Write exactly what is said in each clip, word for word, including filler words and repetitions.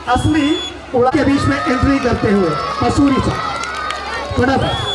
असली उड़ा के बीच में एंट्री करते हुए पसूरी सा फटाफट।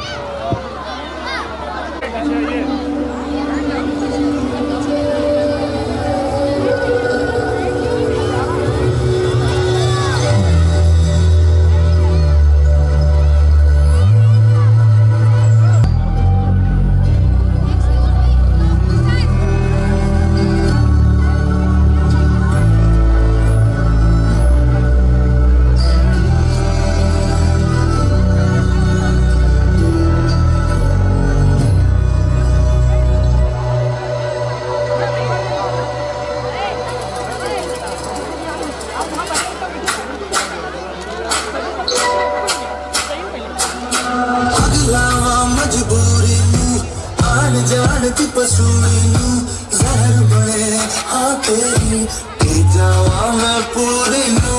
जानती पसूरी नू जहर बने हाँ तेरी की जावा मैं पूरी नू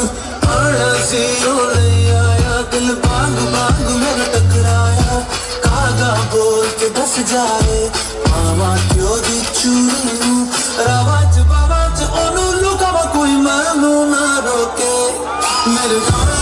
अड़सी ले आया दिल बांग बांग मेरा टकराया कागा बोल के दस जाए मामा क्यों दी चूरी नू रावाज बावाज ओनू लुका कोई मानू ना रोके मेरे गाने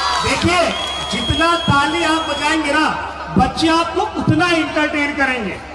जितना ताली आप बजाएंगे ना बच्चे आपको उतना एंटरटेन करेंगे।